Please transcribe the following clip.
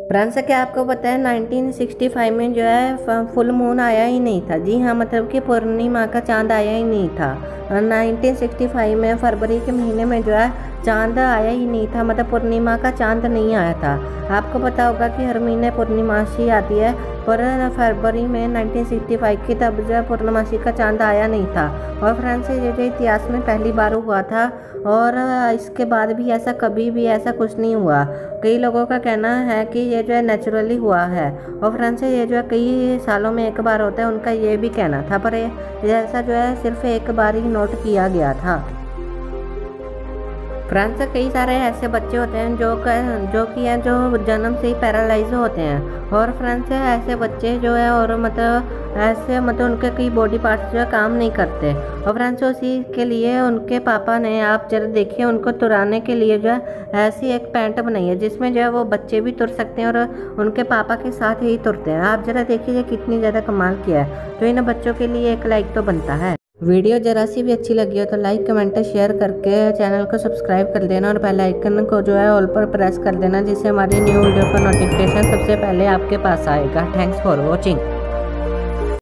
France से क्या आपको पता है 1965 में जो है फुल मून आया ही नहीं था। जी हाँ, मतलब कि पूर्णिमा का चांद आया ही नहीं था। 1965 में फरवरी के महीने में जो है चांद आया ही नहीं था, मतलब पूर्णिमा का चांद नहीं आया था। आपको पता होगा कि हर महीने पूर्णिमासी आती है, पर फरवरी में 1965 की तब जो है पूर्णमासी का चांद आया नहीं था। और फ्रांस से जो इतिहास में पहली बार हुआ था, और इसके बाद भी ऐसा कभी भी ऐसा कुछ नहीं हुआ। कई लोगों का कहना है कि ये जो है नेचुरली हुआ है, और फ्रांस से ये जो है कई सालों में एक बार होता है, उनका ये भी कहना था, पर ये ऐसा जो है सिर्फ एक बार ही नोट किया गया था। फ्रांस से कई सारे ऐसे बच्चे होते हैं जो जन्म से ही पैरालाइज होते हैं। और फ्रांस से ऐसे बच्चे जो है और मतलब उनके कई बॉडी पार्ट्स जो है काम नहीं करते। और फ्रांस से उसी के लिए उनके पापा ने, आप जरा देखिए, उनको तुराने के लिए जो है ऐसी एक पैंट बनाई है जिसमें जो है वो बच्चे भी तुर सकते हैं और उनके पापा के साथ ही तुरते हैं। आप जरा देखिए कितनी ज़्यादा कमाल किया है। तो इन बच्चों के लिए एक लाइक तो बनता है। वीडियो जरा सी भी अच्छी लगी हो तो लाइक कमेंट शेयर करके चैनल को सब्सक्राइब कर देना, और बेल आइकन को जो है ऑल पर प्रेस कर देना, जिससे हमारी न्यू वीडियो का नोटिफिकेशन सबसे पहले आपके पास आएगा। Thanks for watching.